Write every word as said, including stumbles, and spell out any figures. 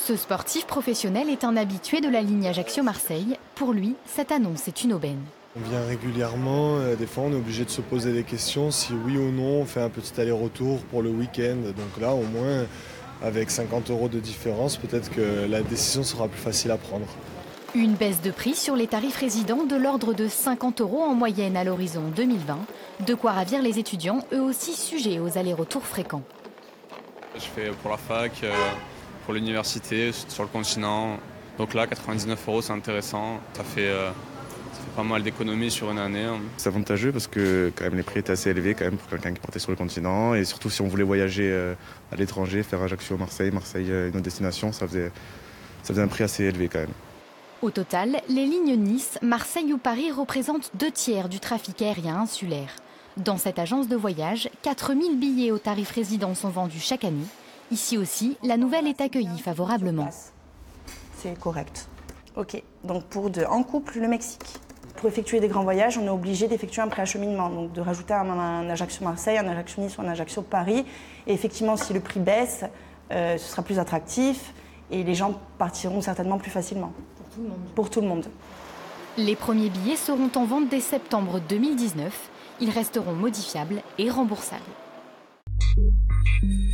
Ce sportif professionnel est un habitué de la ligne Ajaccio-Marseille. Pour lui, cette annonce est une aubaine. On vient régulièrement, des fois on est obligé de se poser des questions si oui ou non on fait un petit aller-retour pour le week-end. Donc là au moins avec cinquante euros de différence, peut-être que la décision sera plus facile à prendre. Une baisse de prix sur les tarifs résidents de l'ordre de cinquante euros en moyenne à l'horizon deux mille vingt. De quoi ravir les étudiants, eux aussi sujets aux allers-retours fréquents. Je fais pour la fac, pour l'université, sur le continent. Donc là, quatre-vingt-dix-neuf euros, c'est intéressant. Ça fait, euh, ça fait pas mal d'économies sur une année. C'est avantageux parce que quand même, les prix étaient assez élevés quand même, pour quelqu'un qui partait sur le continent. Et surtout, si on voulait voyager euh, à l'étranger, faire Ajaccio, Marseille, Marseille, euh, une autre destination, ça faisait, ça faisait un prix assez élevé quand même. Au total, les lignes Nice, Marseille ou Paris représentent deux tiers du trafic aérien insulaire. Dans cette agence de voyage, quatre mille billets au tarif résident sont vendus chaque année. Ici aussi, la nouvelle est accueillie favorablement. C'est correct. Ok, donc pour de, en couple, le Mexique. Pour effectuer des grands voyages, on est obligé d'effectuer un préacheminement, donc de rajouter un, un Ajaccio-Marseille, un Ajaccio-Nice ou un Ajaccio-Paris. Et effectivement, si le prix baisse, euh, ce sera plus attractif et les gens partiront certainement plus facilement. Pour tout le monde. Pour tout le monde. Les premiers billets seront en vente dès septembre deux mille dix-neuf. Ils resteront modifiables et remboursables.